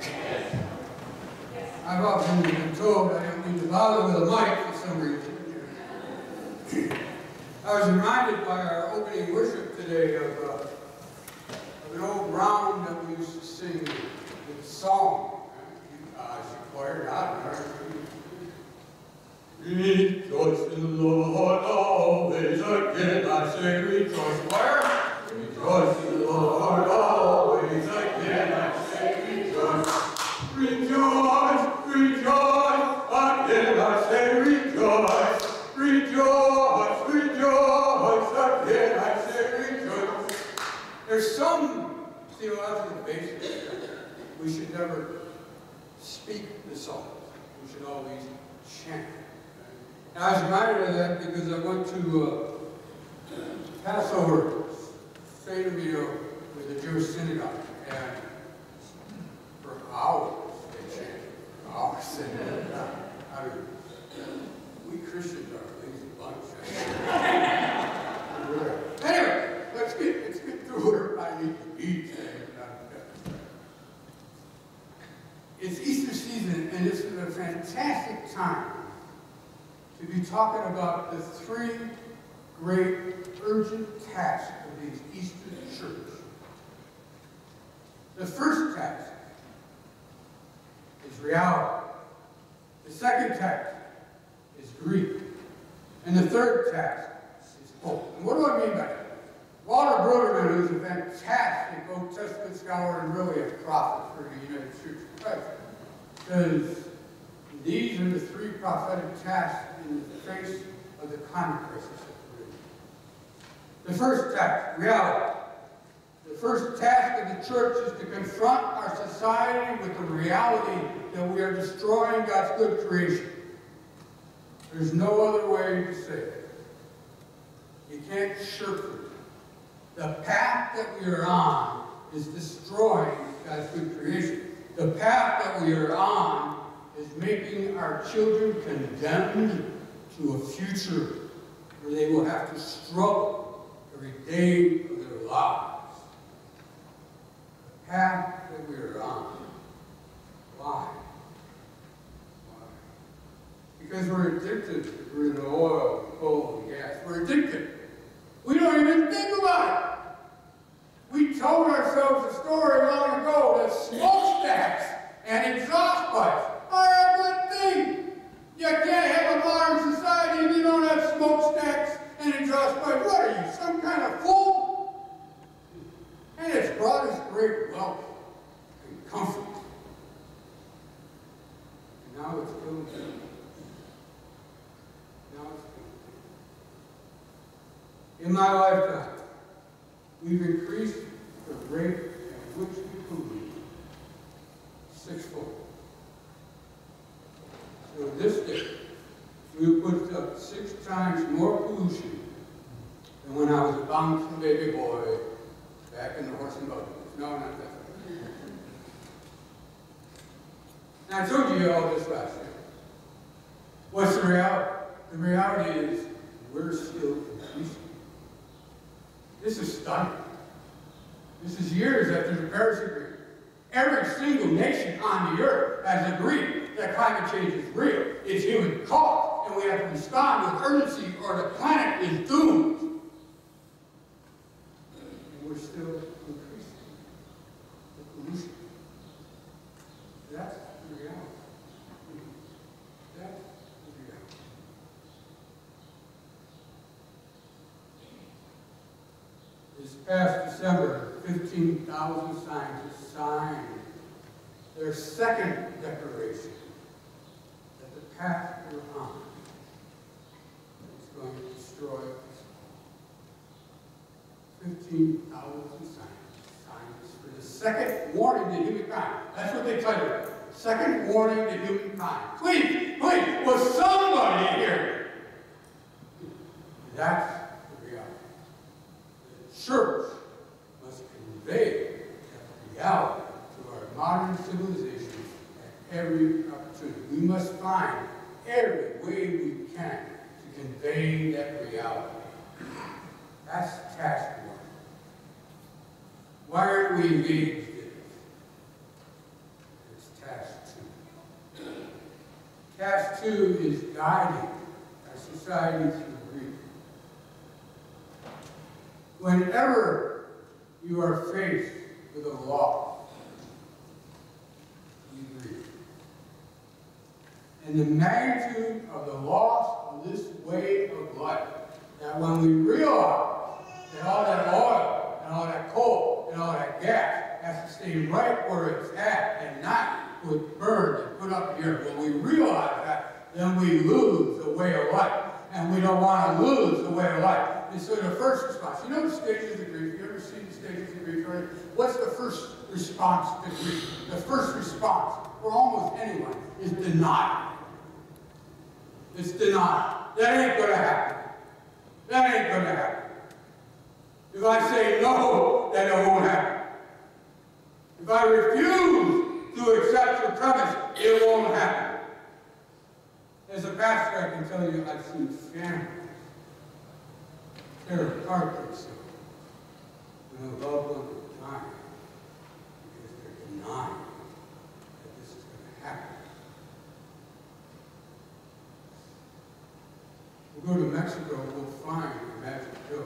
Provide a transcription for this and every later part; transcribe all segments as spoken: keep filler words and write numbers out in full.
I've often been told I don't need to bother with a mic for some reason. I was reminded by our opening worship today of, uh, of an old round that we used to sing with song. Uh, she choir out. Rejoice in the Lord always, again I say rejoice. Choir. Rejoice in the Lord always, again I say rejoice. Rejoice, rejoice, again I say rejoice. Rejoice, rejoice, again I say rejoice. There's some theological basis that we should never speak the song. We should always chant. And I was reminded of that because I went to uh, Passover Seder meal with the Jewish synagogue, and for hours they chanted. For hours. And, uh, I mean, we Christians are a lazy bunch. Anyway, let's get let's get through where I need to be today. It's Easter season, and this is a fantastic time to be talking about the three great urgent tasks of these Easter church. The first task is reality. The second task is grief. And the third task is hope. And what do I mean by that? Walter Brueggemann, who's a fantastic Old Testament scholar and really a prophet for the United Church of Christ, says these are the three prophetic tasks in the face of the climate crisis that we're in. The first task, reality. The first task of the church is to confront our society with the reality that we are destroying God's good creation. There's no other way to say it. You can't shirk it. The path that we are on is destroying God's good creation. The path that we are on is making our children condemned to a future where they will have to struggle every day of their lives. The path that we are on. Why? Why? Because we're addicted to crude oil, coal, and gas. We're addicted. We don't even think about it. We told ourselves a story long ago that smokestacks and exhaust pipes are a good thing. You can't have a modern society if you don't have smokestacks and exhaust pipes. What are you, some kind of fool? And it's brought us great wealth and comfort. And now it's killing people. Now it's killing people. In my lifetime, we've increased the rate at which we pollute sixfold. So this day, we put up six times more pollution than when I was a bouncing baby boy back in the horse and buggy. No, not that. And I told you all this last year. What's the reality? The reality is we're still increasing. This is stunning. This is years after the Paris Agreement. Every single nation on the earth has agreed that climate change is real. It's human caused, and we have to respond with urgency or the planet is doomed. And we're still increasing the pollution. That's the reality. That's the reality. This past December, fifteen thousand scientists signed their second declaration that the path we're on is going to destroy us. fifteen thousand scientists signed this for the second warning to humankind. That's what they titled it. Second warning to humankind. Please, please, will somebody hear it? That's the reality. The church must convey that reality to our modern civilization at every opportunity. We must find every way we can to convey that reality. That's task one. Why aren't we engaged in it? The Task two is guiding our society through grief. Whenever you are faced with a loss, you grieve. And the magnitude of the loss of this way of life, that when we realize that all that oil and all that coal and all that gas has to stay right where it's at and not put burned and put up here, when we realize that, then we lose the way of life. And we don't want to lose the way of life. And so the first response, you know the stages of grief? You ever seen the stages of grief? Right? What's the first response to grief? The first response for almost anyone is denial. It's denial. That ain't going to happen. That ain't going to happen. If I say no, then it won't happen. If I refuse to accept your premise, it won't happen. As a pastor, I can tell you I've seen families tear apart themselves when a loved one is dying because they're denying that this is going to happen. We'll go to Mexico and we'll find the magic pill.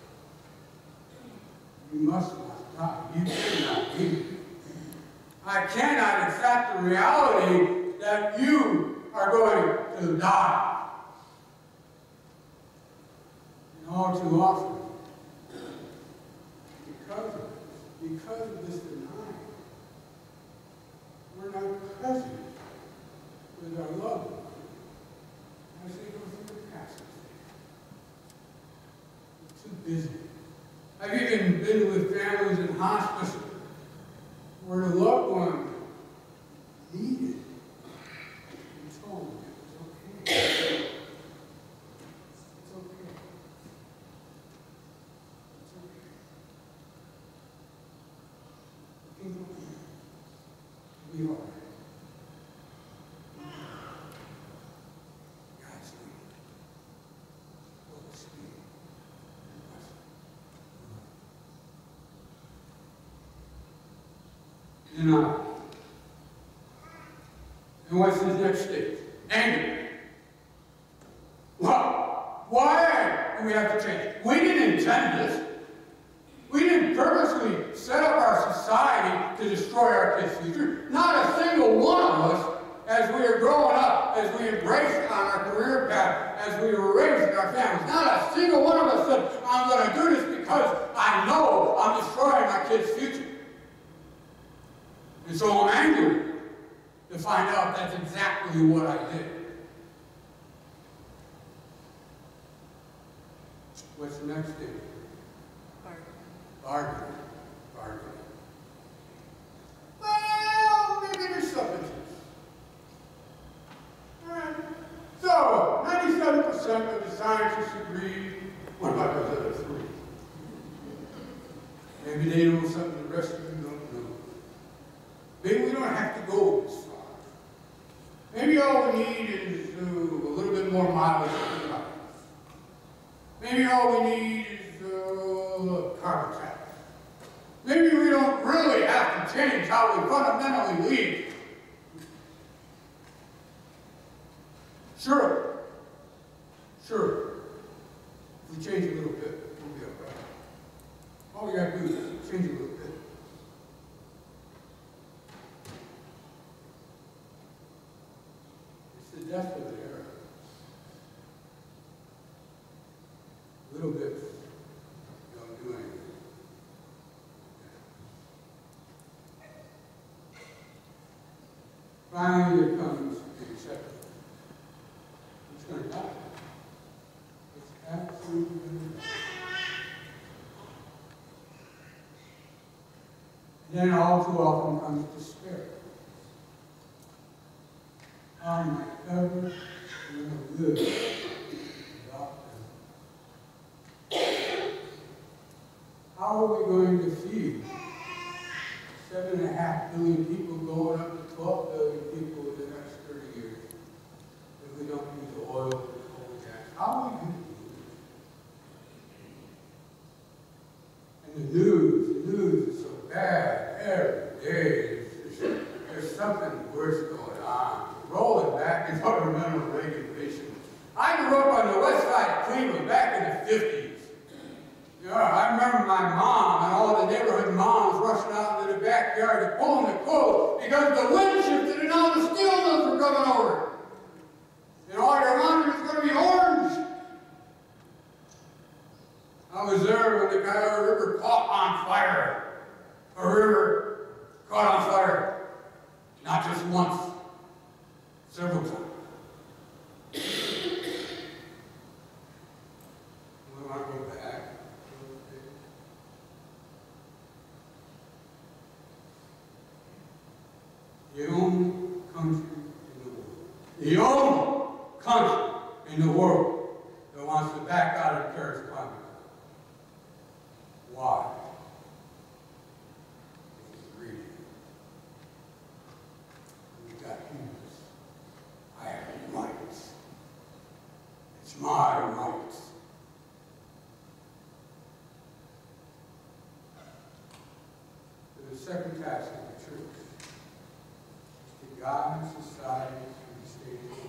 You must not die. You cannot be. I cannot accept the reality that you are going to die. And all too often, because of this, because of this denial, we're not present with our loved ones as they go through the passage. We're too busy. I've even been with families in hospice where the loved one needed and told them it was okay. It's okay. It's okay. You can go here. It'll be all right. God's leading. Holy Spirit. You know, and what's his next stage? Anger. Well, why do we have to change? We didn't intend this. We didn't purposely set up our society to destroy our kids' future. Not a single one of us, as we were growing up, as we embraced on our career path, as we were raised in our families, not a single one of us said, I'm going to do this because I know I'm destroying my kids' future. And so I'm angry to find out that's exactly what I did. What's the next thing? Bargaining. Bargaining. Bargaining. Well, maybe there's something to this. All right. So, ninety-seven percent of the scientists agree. What about those other three? Maybe they know something the rest of you don't know. Maybe we don't have to go this far. Maybe all we need is uh, a little bit more mileage in life. Maybe all we need is uh, carbon tax. Maybe we don't really have to change how we fundamentally lead. Sure. Sure. If we change a little bit, we'll be all right. All we got to do is change a little bit. The death of the era. A little bit don't do anything. Finally, it comes the acceptance. It's going to die. It's absolutely going to die. And then all too often comes despair. How am I ever going to live without them? How are we going to feed seven and a half billion people going up to twelve billion people in the next thirty years if we don't use the oil and coal and gas? How are we going to do it? And the news, the news is so bad every day. There's, there's there's something worse going on. Rolling back in what mental regulation. I grew up on the west side of Cleveland back in the fifties. Yeah, I remember my mom and all the neighborhood moms rushing out into the backyard to pull in the clothes because the wind shifted and all the steel mills were coming over. And all your laundry was going to be orange. I was there when the Gallagher River caught on fire. A river caught on fire. Not just once, several times. We want to go back. The only country in the world, the only country in the world that wants to back out of the Paris Climate. Why? It's greedy. We've got Hughes. I have rights. It's my rights. The second task of the church is to guide society through the stages of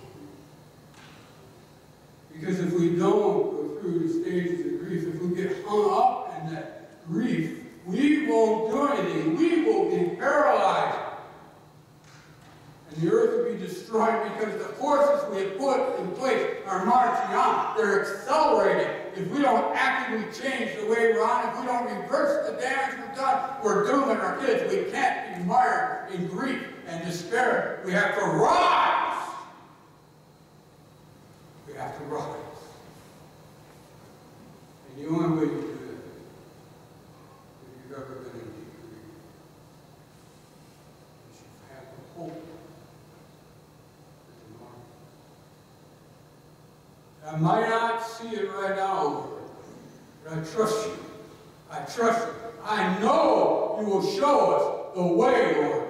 grief. Because if we don't go through the stages of grief, if we get hung up in that grief, we won't do anything. We will be paralyzed. And the earth will be destroyed because the forces we have put in place are marching on. They're accelerating. If we don't actively change the way we're on, if we don't reverse the damage we've done, we're dooming our kids. We can't be mired in grief and despair. We have to rise. We have to rise. And the only way you do that, if you've ever been in deep grief, is you have the hope. I might not see it right now, Lord, but I trust you. I trust you. I know you will show us the way, Lord.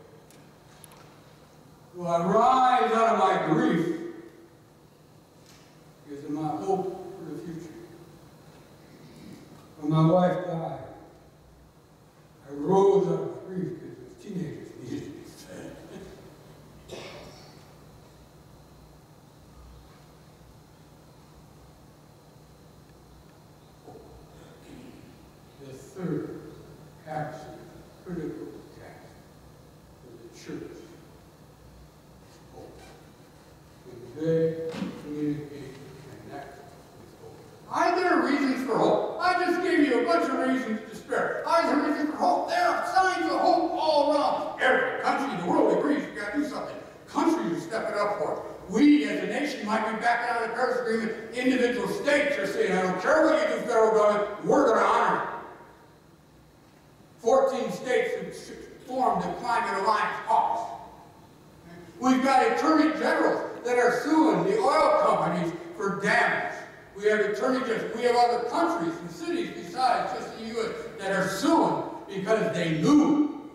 Will I rise out of my grief because of my hope for the future? When my wife died, I rose out of grief because those teenagers needed to be fed. The third absolute critical task for the church is hope. When they communicate and connect with hope. Are there reasons for hope? I just gave you a bunch of reasons to despair. Are there reasons for hope? There are signs of hope all around. Every country in the world agrees you've got to do something. Countries are stepping up for it. We, as a nation, might be backing out of the Paris Agreement. Individual states are saying, I don't care what you do, federal government, we're going to honor it. fourteen states have formed the Climate Alliance Caucus. We've got attorney generals that are suing the oil companies for damage. We have attorney generals. We have other countries and cities besides just the U S that are suing because they knew.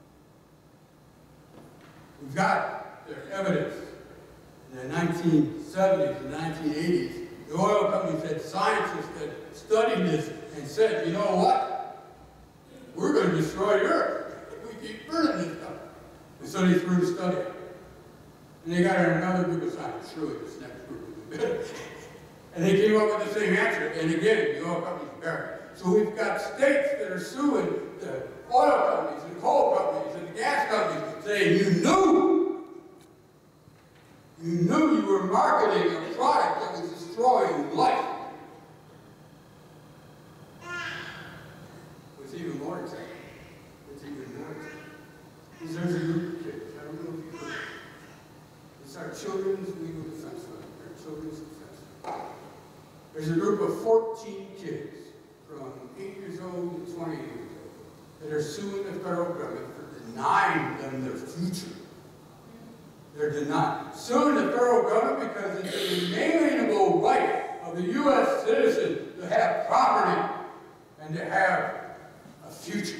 We've got their evidence. In the nineteen seventies and nineteen eighties, the oil companies had scientists that studied this and said, you know what? We're going to destroy the earth if we keep burning this stuff. And so they threw the study. And they got another group of scientists, surely this next group is better. And they came up with the same answer. And again, the oil companies buried. So we've got states that are suing the oil companies and coal companies and the gas companies saying, you knew. You knew you were marketing a product that was destroying life. What's even more exciting? What's even more exciting? Is there's a group of kids. I don't know if you've heard. It's our Children's Legal Defense Fund. Our Children's Defense Fund. There's a group of fourteen kids from eight years old to twenty years old that are suing the federal government for denying them their future. They're denying. Suing the federal government because it's an inalienable right of the U S citizen to have property and to have a future.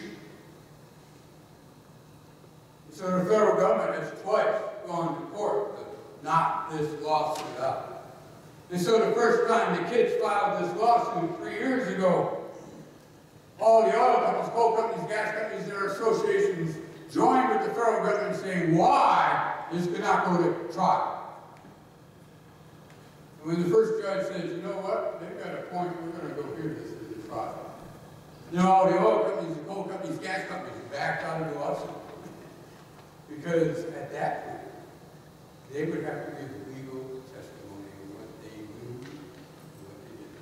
And so the federal government has twice gone to court to knock this lawsuit out. And so the first time the kids filed this lawsuit three years ago, all the oil companies, coal companies, gas companies, their associations join with the federal government saying why this could not go to trial. And when the first judge says, you know what, they've got a point, we're going to go hear this as a trial. You know, all the oil companies, the coal companies, gas companies backed out of the lawsuit. Because at that point, they would have to give legal testimony of what they knew and what they did.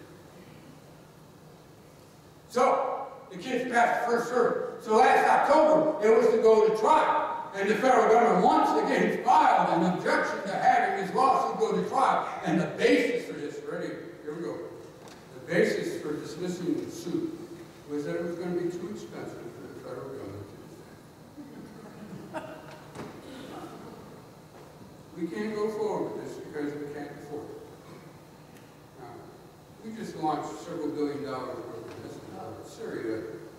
So, the kids passed the first service. So last October, it was to go to trial. And the federal government once again filed an objection to having this lawsuit go to trial. And the basis for this, ready, here we go. The basis for dismissing the suit was that it was going to be too expensive for the federal government to defend. We can't go forward with this because we can't afford it. Now, we just launched several billion dollars worth of this in Syria.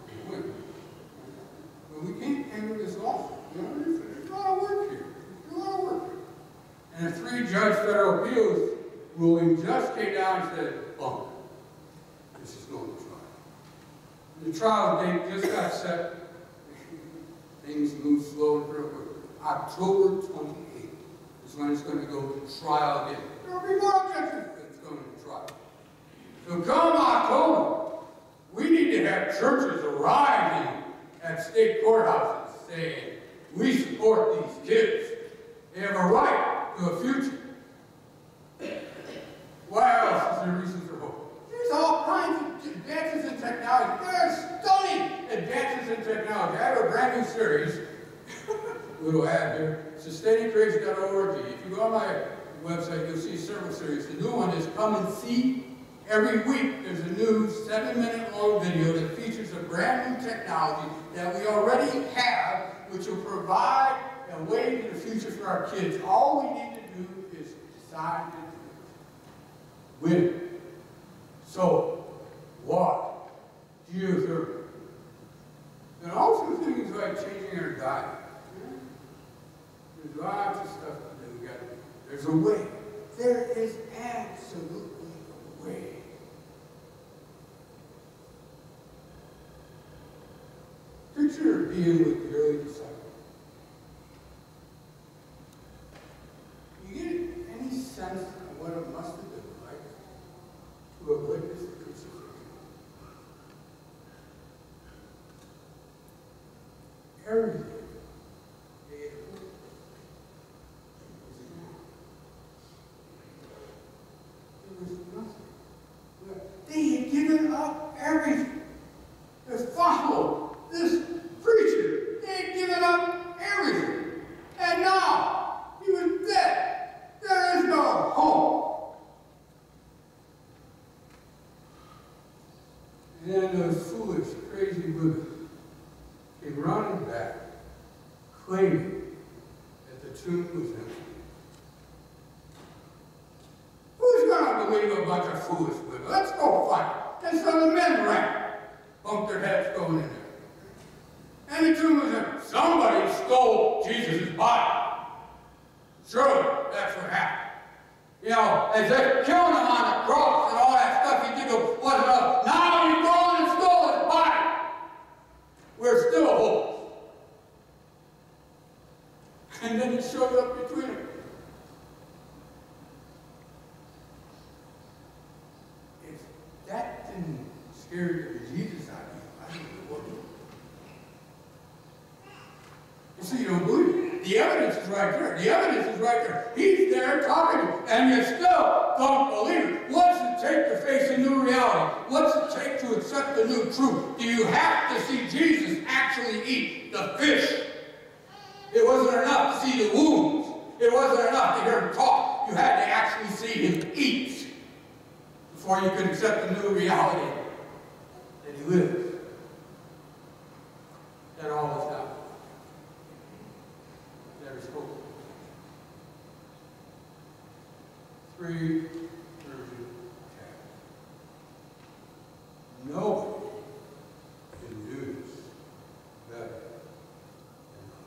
But we can't handle this lawsuit. You know, there's, there's a lot of work here. There's a lot of work here. And a three-judge federal appeals ruling just came down and said, bunk, this is going to trial. The trial date just got set. Things move slow and real quick. October twenty-eighth is when it's going to go to trial again. There will be more objections, but it's going to trial. So come October, we need to have churches arriving at state courthouses saying, we support these kids. They have a right to a future. What else is there reason for hope? There's all kinds of advances in technology. There's stunning advances in technology. I have a brand new series, little ad here, sustaining creation dot org. If you go on my website, you'll see several series. The new one is Come and See. Every week, there's a new seven-minute long video that features a brand new technology that we already have, which will provide a way to the future for our kids. All we need to do is decide to do it. Win. So, water, geothermal, and also things like changing our diet. There's lots of stuff that we got to do. There's a way. There is absolutely a way. Picture being with the early disciples. You get any sense of what it must have been like to have witnessed the crucifixion? Everything they had heard was gone. There was nothing. They had given up everything to follow this preacher. They had given up everything. And now he was dead. There is no hope. And then those foolish, crazy women came running back, claiming that the tomb was empty. Who's going to believe a bunch of foolish women? Let's go fight. And so the men ran, bumped their heads going in there. And the tomb was empty. Somebody stole Jesus' body. Surely that's what happened. You know, as they're killing him on the cross and all that stuff, he did go, what enough? Now you've gone and stole his body. We're still hopeless. And then he showed up between them. If that didn't scare the Jesus out of you, I don't know what would. You see, you don't believe it. The evidence is right there. The evidence is right there. He's there talking to you, and you still don't believe it. What's it take to face a new reality? What's it take to accept the new truth? Do you have to see Jesus actually eat the fish? It wasn't enough to see the wounds. It wasn't enough to hear him talk. You had to actually see him eat before you could accept the new reality that he lives. That all is done. There is hope. Three virgin calves. Nobody can do this better than us.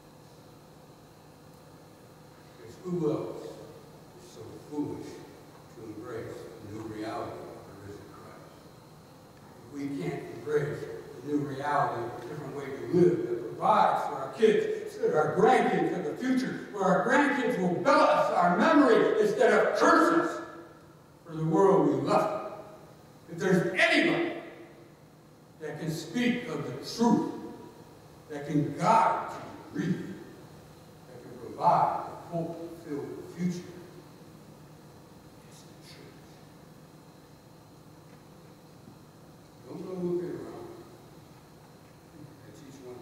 Because who else is so foolish to embrace the new reality of the risen Christ? If we can't embrace the new reality of a different way we live that provide for our kids, so that our grandkids have the future, where our grandkids will bless our memory instead of curse us for the world we left. If there's anybody that can speak of the truth, that can guide to the read, that can provide a hope-filled future, it's the church. Don't go looking around. That's each one.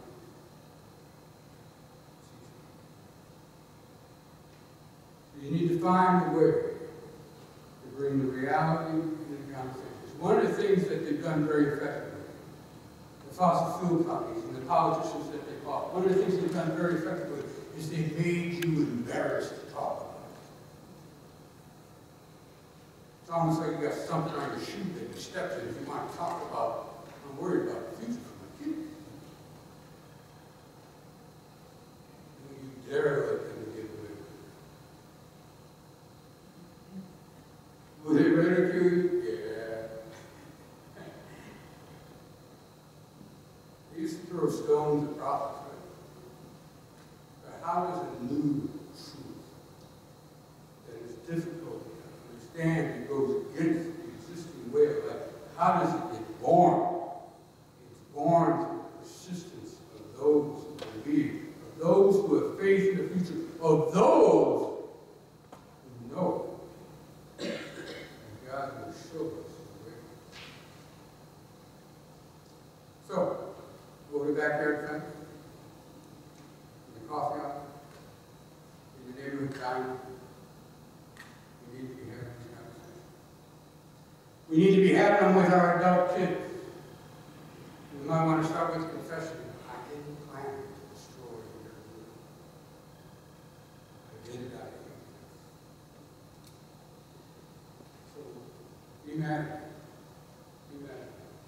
So you need to find a way to bring the reality into the conversation. One of the things that they've done very effectively, the fossil fuel companies and the politicians that they fought, one of the things they've done very effectively is they made you embarrassed to talk about it. It's almost like you got something on your shoe that you stepped in if you want to talk about, I'm worried about the future for my kids. You dare let them get away. Will they ridicule you? Throw stones at prophets, right? But how does a new truth that is difficult to understand and goes against the existing way of life, how does it get born? It's born through the persistence of those who believe, of those who have faith in the future, of those who know that God will show us the way. So, we'll be back here at ten. In the coffee house. In the neighborhood diner. We need to be having these conversations. We need to be having them with our adult kids. We might want to start with confession. I didn't plan to destroy your group. I did it out of you. So, be mad. Be mad.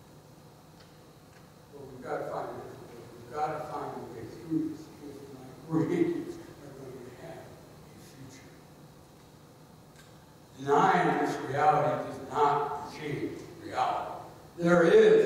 Well, we've got to find it. We've got to find a way through this because my grandkids are going to have a future. Denying this reality does not change reality. There is